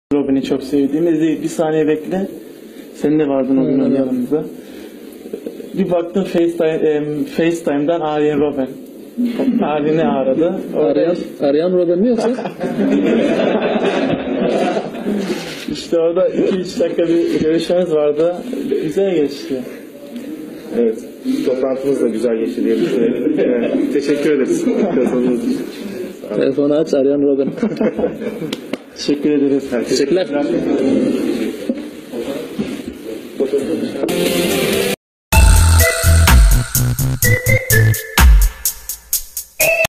Robin'i çok sevdiğimiz değil. Bir saniye bekle. Senin de vardın o gün yanımızda. Bir baktım FaceTime'dan Arjen Robben. Arjen'i aradı. Arayan Robben mi yoksa? İşte orada 2-3 dakika bir görüşmemiz vardı. Güzel geçti. Evet. Toplantımız da güzel geçti diye düşünüyorum. Teşekkür ederiz. Telefonu aç, arayan Robben. Teşekkür ederiz. Teşekkürler.